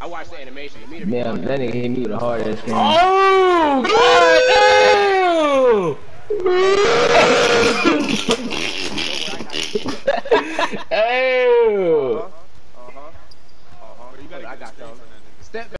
watched the animation. The meter Damn, that nigga hit me with a hard ass screen. Oh, You gotta, I got those. Step